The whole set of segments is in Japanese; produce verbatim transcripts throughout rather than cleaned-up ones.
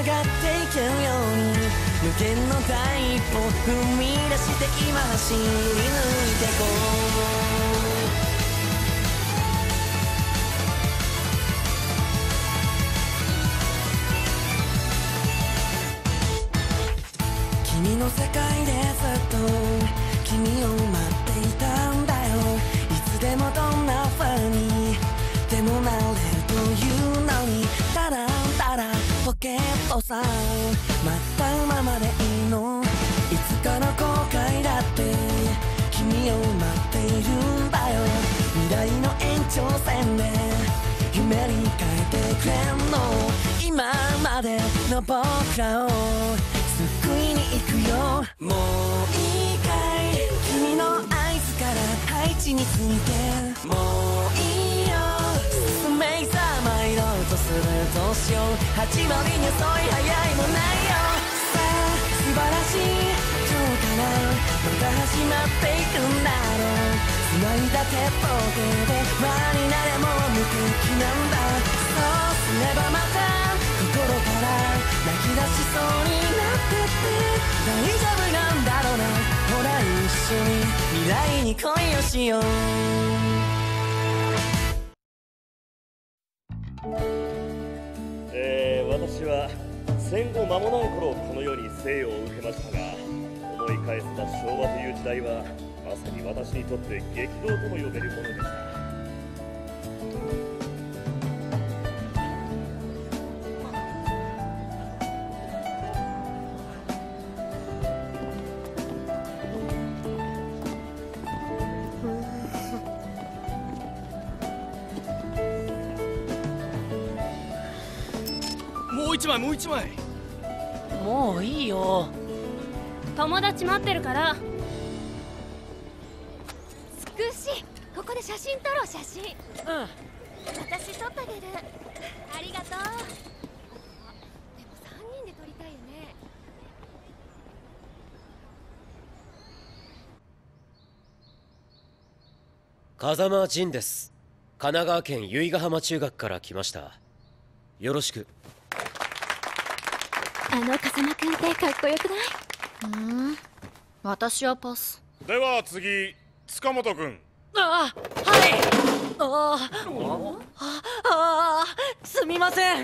がっていけるように無限の第一歩踏み出して今走り抜いてこう君の世界でずっと君を待っていたんだよ。いつでもどんな風にでもなれるというのにただただポケットさ待ったままでいいの。いつかの後悔だって君を待っているんだよ。未来の延長線で夢に変えてくれんの。今までの僕らを救いに行くよ。もういいかい君の合図から配置について。もういいよ進めいさまいろうとするどうしよう始まりに遅い早いもないよ。さあ素晴らしい今日からまた始まっていくんだろう。繋いだ手と手で輪になれもう無敵なんだ。そうすればまた心から泣き出しそうになってって大丈夫なんだろうな。ほら一緒に未来に恋をしよう。 えー、私は戦後間もない頃この世に生を受けましたが、思い返せば昭和という時代はまさに私にとって激動とも呼べるものでした。 もう一枚もう一枚。 もういいよ。 友達待ってるから。 つくしここで写真撮ろう。写真。 うん私撮ってあげる。ありがとう。でもさんにんで撮りたいよね。 風間仁です。神奈川県由比ヶ浜中学から来ました。よろしく。 あの風間くんってかっこよくない？ うーん私はパス。 では次塚本くん。 ああはいああああすみません。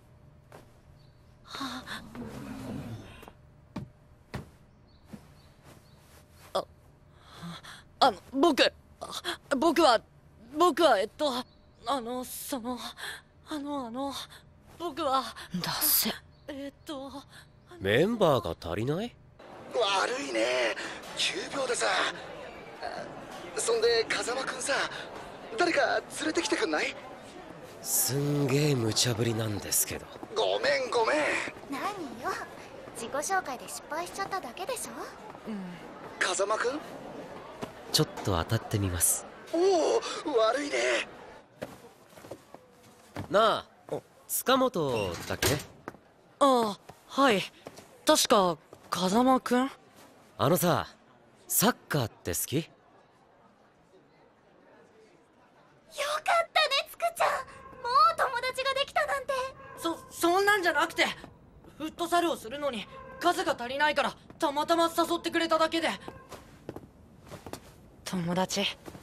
ああの僕僕は僕はえっとあのそのあのあの僕はだせえっとメンバーが足りない？ 悪いね急病でさ。そんで風間くんさ誰か連れてきてくんない？ すんげえ無茶ぶりなんですけど。 ごめんごめん。 何よ自己紹介で失敗しちゃっただけでしょ。 風間くんちょっと当たってみます。 おお悪いね。 なあ塚本だっけ？ ああはい確か風間くん。 あのさサッカーって好き？ よかったねつくちゃん。もう友達ができたなんて。 そそんなんじゃなくてフットサルをするのに数が足りないからたまたま誘ってくれただけで。友達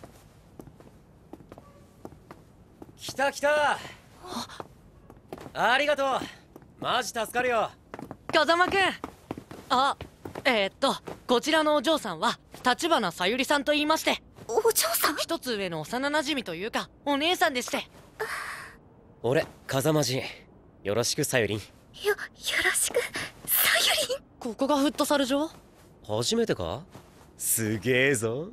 来た来た。ありがとうマジ助かるよ。 風間くん。あえー、っとこちらのお嬢さんは立花さゆりさんと言いまして。 お嬢さん？ 一つ上の幼なじみというかお姉さんでして。 俺風間仁よろしくさゆりん。 よよろしくさゆりん。 ここがフットサル場？ 初めてか？すげえぞ。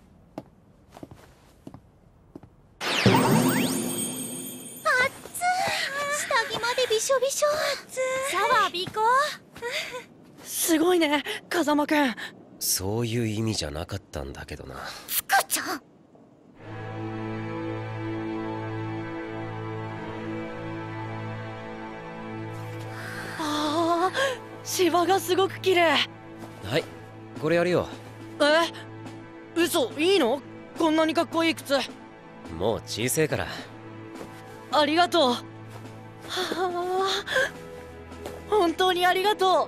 下着までびしょびしょ。 シャワーびこすごいね風間くん。 そういう意味じゃなかったんだけどな。 つくちゃん。 ああ芝がすごく綺麗。 はいこれやるよ。 え嘘いいの？こんなにかっこいい靴。 もう小せえから。 ありがとう。は本当にありがと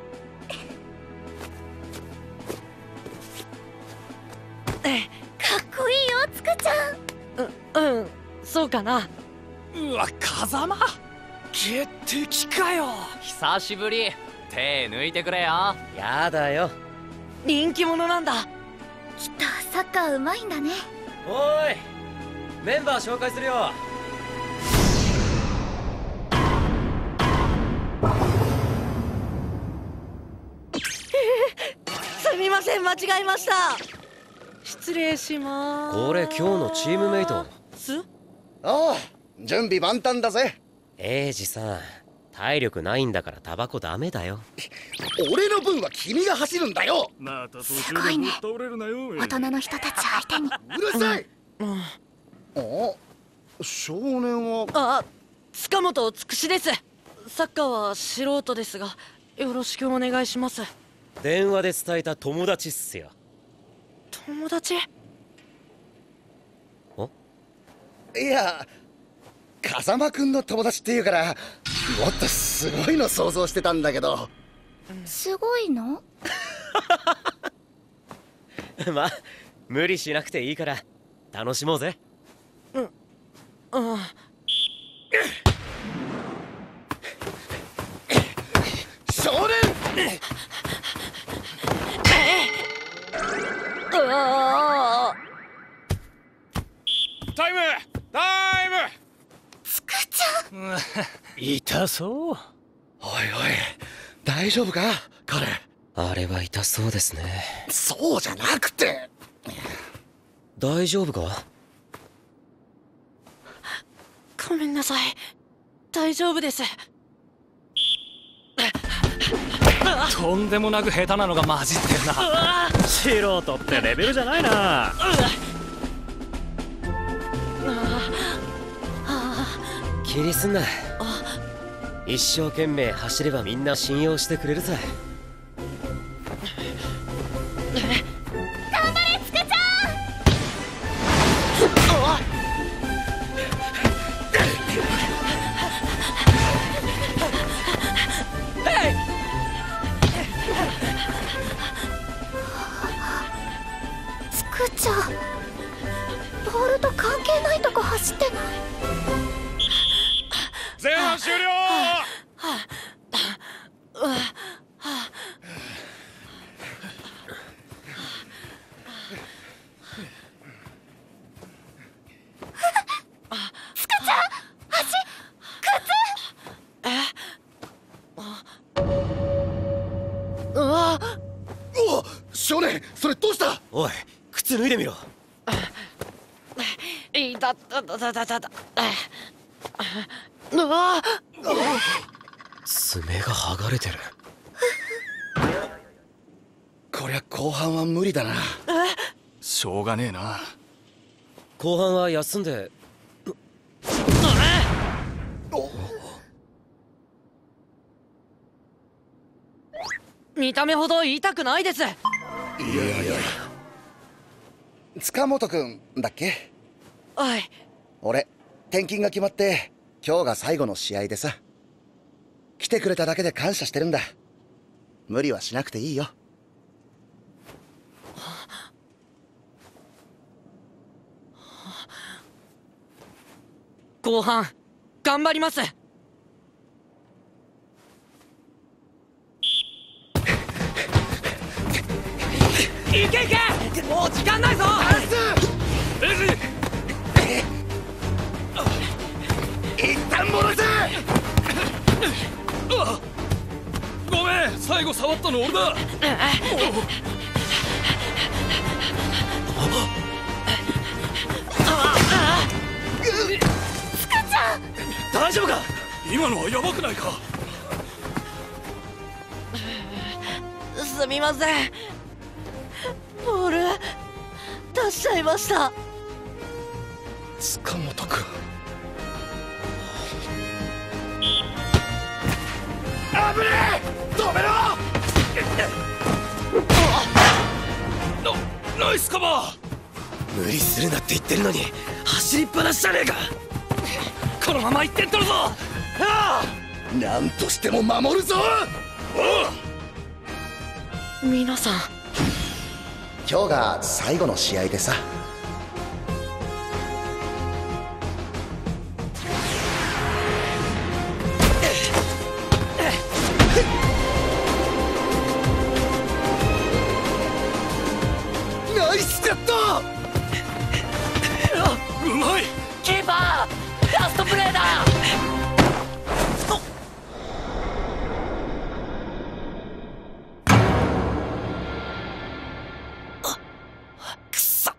う。 かっこいいよつくちゃん。 ううんそうかな。 うわ風間決定機かよ。久しぶり。手抜いてくれよ。 やだよ。 人気者なんだ。 きっとサッカーうまいんだね。 おーいメンバー紹介するよ。 すみません間違えました。失礼しまーす。 これ今日のチームメイト。 すおう準備万端だぜ。 エイジさん体力ないんだからタバコダメだよ。 俺の分は君が走るんだよ。 また途す中ごいねでぶっ倒れるなよ。 大人の人たち相手に。 うるさい。あ少年はあ塚本つくしです。サッカーは素人ですがよろしくお願いします。 電話で伝えた友達っすよ。 友達？ いや風間くんの友達っていうからもっとすごいの想像してたんだけど。 すごいの？ まあ無理しなくていいから楽しもうぜ。 うんあ少年うわタイムタイム。 つくちゃん。 痛そう。 おいおい大丈夫か彼。 あれは痛そうですね。 そうじゃなくて。 大丈夫か？ ごめんなさい大丈夫です。 とんでもなく下手なのが混じってるな。素人ってレベルじゃないな。 気にすんな。一生懸命走ればみんな信用してくれるさ。 頑張れつくちゃん。つくちゃんボールと関係ないとこ走ってない？ 前半終了。 つくちゃん足うわお少年それどうした？ おい靴脱いでみろ。 いたたたたたたたうわ爪が剥がれてる。 こりゃ後半は無理だな。 しょうがねえな。 後半は休んで。 見た目ほど痛くないです。 いやいや塚本くんだっけ？ はい俺転勤が決まって今日が最後の試合でさ。来てくれただけで感謝してるんだ。無理はしなくていいよ。 後半頑張ります。いけいけもう時間ないぞ。 レジ一旦戻せ。 ごめん最後触ったの俺だ。 大丈夫か？ 今のはヤバくないか？ すみませんボール出しちゃいました。 塚本くん危ねえ。止めろ。 ナイスカバー。 無理するなって言ってるのに走りっぱなしじゃねえか。 このままいってん取るぞ。 あ何としても守るぞ。 皆さん、 今日が最後の試合でさ。ナイスカット。 うまい。 キーパー、ラストプレーだ。くそ。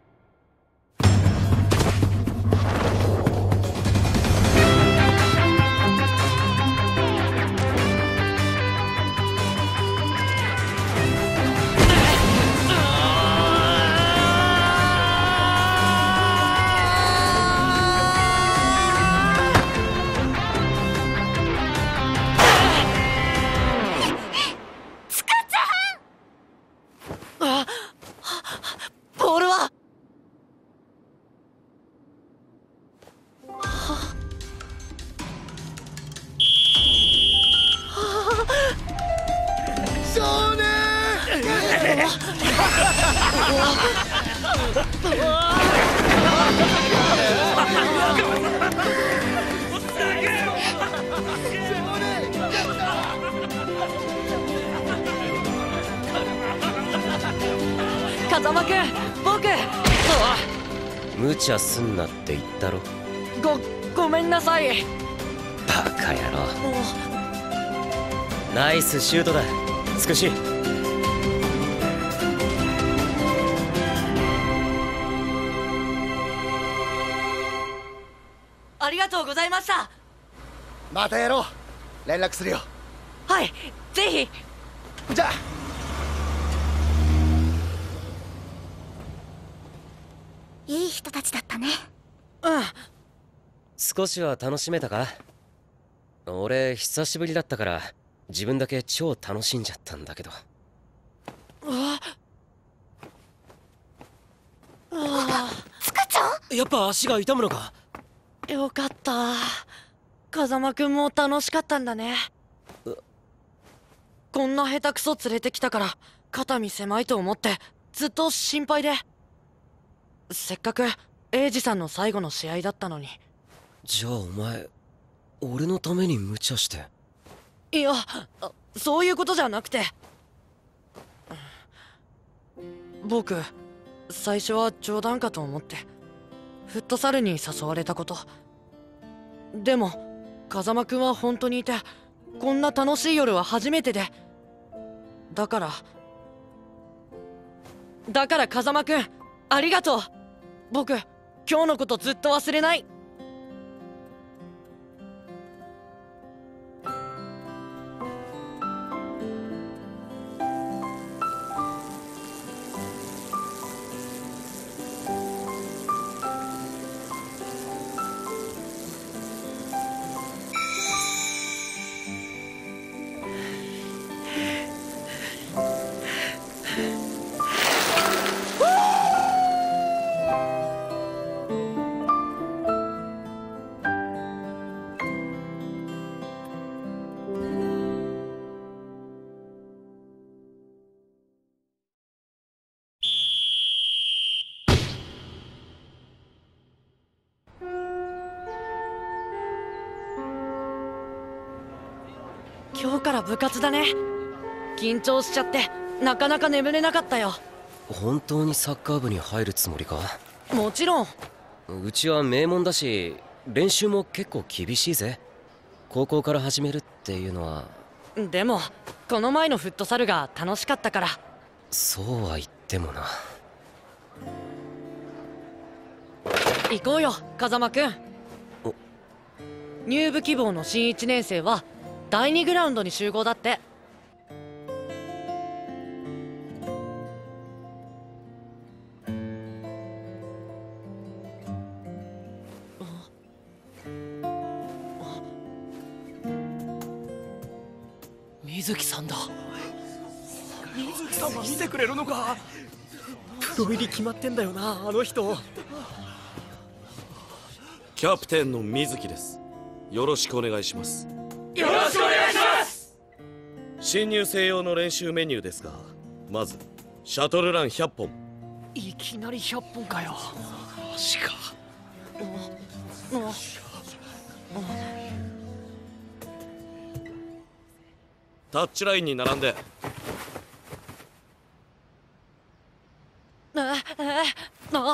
ボールは少年。 風間くん、僕無茶すんなって言ったろ。 ごごめんなさい。 バカ野郎。ナイスシュートだ、つくし。 ありがとうございました。 またやろう。連絡するよ。 はい、ぜひ。 じゃあ。 いい人たちだったね。 うん。 少しは楽しめたか？俺久しぶりだったから自分だけ超楽しんじゃったんだけど。 ああ、 つくちゃん。 やっぱ足が痛むのか？ よかった。風間くんも楽しかったんだね。こんな下手くそ連れてきたから肩身狭いと思ってずっと心配で。せっかく英二さんの最後の試合だったのに。 じゃあお前俺のために無茶して？ いや、そういうことじゃなくて、僕最初は冗談かと思ってフットサルに誘われたこと。でも風間くんは本当にいて、こんな楽しい夜は初めてで、だからだから風間くんありがとう。僕今日のことずっと忘れない。今日から部活だね。緊張しちゃってなかなか眠れなかったよ。 本当にサッカー部に入るつもりか？ もちろん。 うちは名門だし練習も結構厳しいぜ。高校から始めるっていうのは。 でもこの前のフットサルが楽しかったから。 そうは言ってもな。 行こうよ風間くん。入部希望の新いちねん生はだいにグラウンドに集合だって。 水木さんだ。 水木さんは見てくれるのか？ プロ入り決まってんだよな、あの人。 キャプテンの水木です。よろしくお願いします。 よ新入生用の練習メニューですが、まずシャトルランひゃっぽん。 いきなりひゃっぽんかよ。マジか。 タッチラインに並んで。 ああ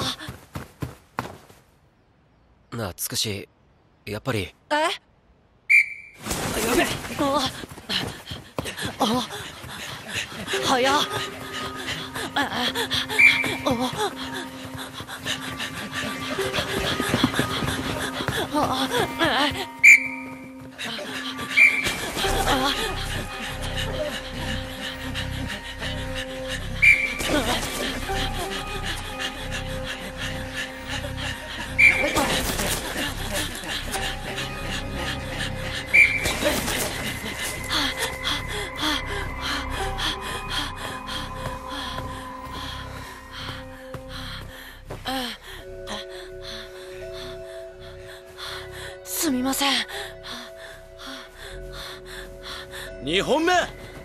なあつくし、やっぱりえやべああ早っあああすみません。 にほんめ。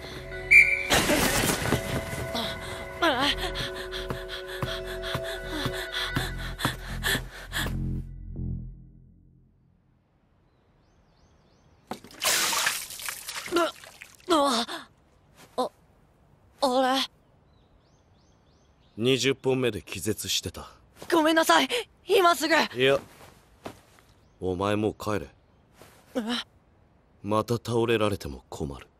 あ、あれにじゅっぽんめで気絶してた。 ごめんなさい、今すぐ。 いや、お前もう帰れ。また倒れられても困る。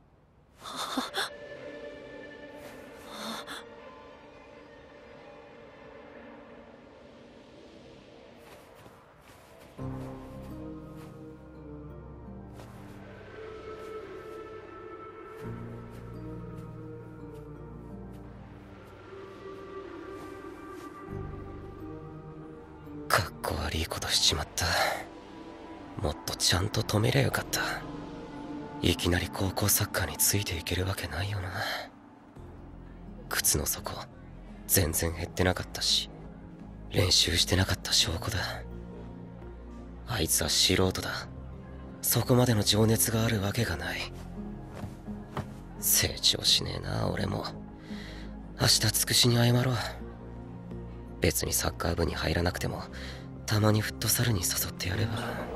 かっこ悪いことしちまった。もっとちゃんと止めりゃよかった。いきなり高校サッカーについていけるわけないよな。靴の底全然減ってなかったし、練習してなかった証拠だ。あいつは素人だ。そこまでの情熱があるわけがない。成長しねえな俺も。明日つくしに謝ろう。別にサッカー部に入らなくてもたまにフットサルに誘ってやれば。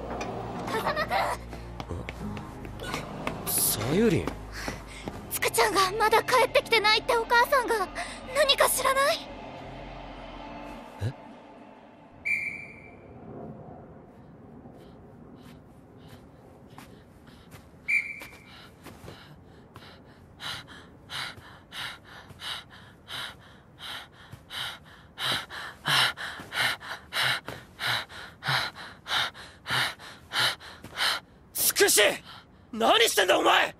さゆりん、 つくちゃんがまだ帰ってきてないってお母さんが何か知らない？ え？つくし、何してんだお前。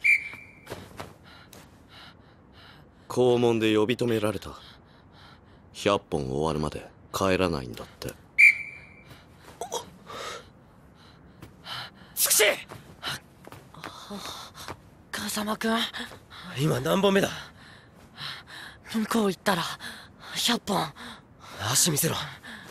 校門で呼び止められた。ひゃっぽん終わるまで帰らないんだって。 つくし、 風間くん、 今何本目だ。 向こう行ったらひゃっぽん。 足見せろ。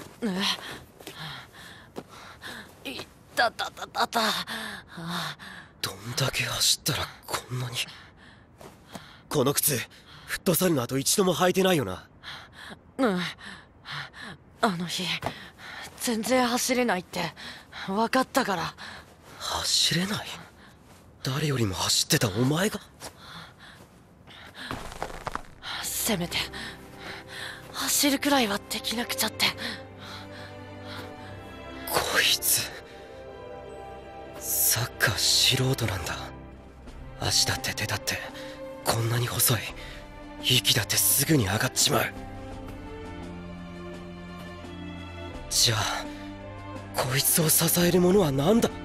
えいたたたたた。 どんだけ走ったらこんなに。この靴フットサルの後一度も履いてないよな。 うん、あの日全然走れないって分かったから。 走れない？誰よりも走ってたお前が。 せめて走るくらいはできなくちゃって。 こいつサッカー素人なんだ。足だって手だってこんなに細い。息だってすぐに上がっちまう。じゃあこいつを支えるものは何だ。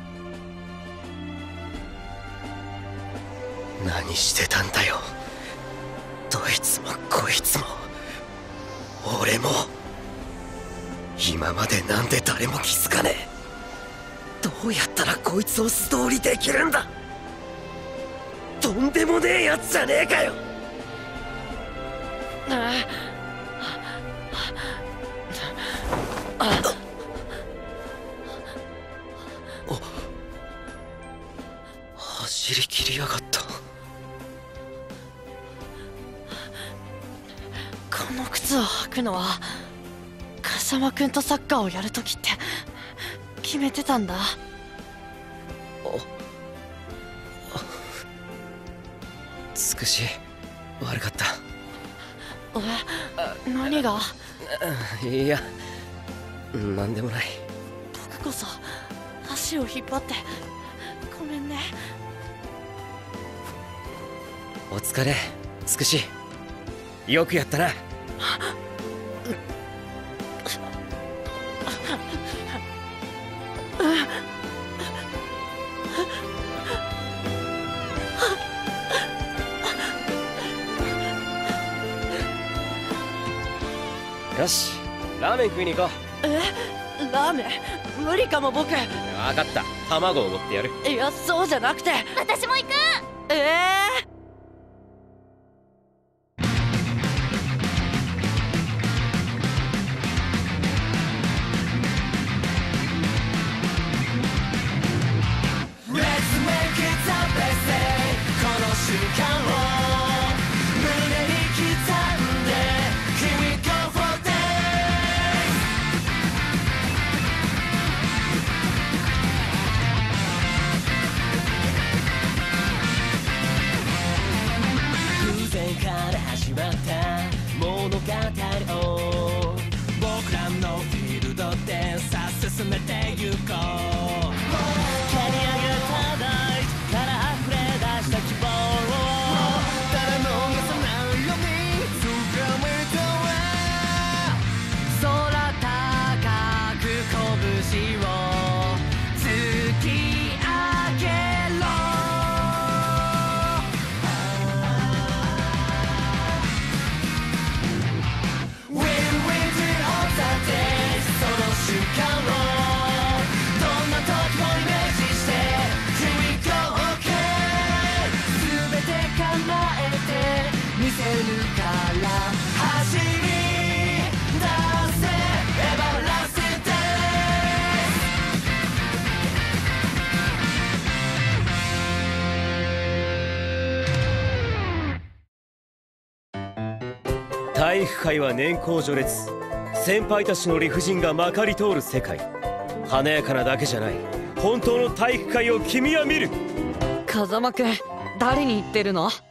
何してたんだよ。どいつもこいつも俺も。今までなんで誰も気づかねえ。どうやったらこいつを素通りできるんだ。とんでもねえやつじゃねえかよ。走り切りやがった。 靴を履くのは風間くんとサッカーをやるときって決めてたんだ。 つくし悪かった。 え、何が？ いやなんでもない。 僕こそ足を引っ張ってごめんね。 お疲れつくし、よくやったな。よし、ラーメン食いに行こう。 え、ラーメン無理かも僕。 分かった、卵を持ってやる。 いや、そうじゃなくて。 私も行く。 ええー体育会は年功序列、先輩たちの理不尽がまかり通る世界。華やかなだけじゃない、本当の体育会を君は見る。 風間くん、誰に言ってるの？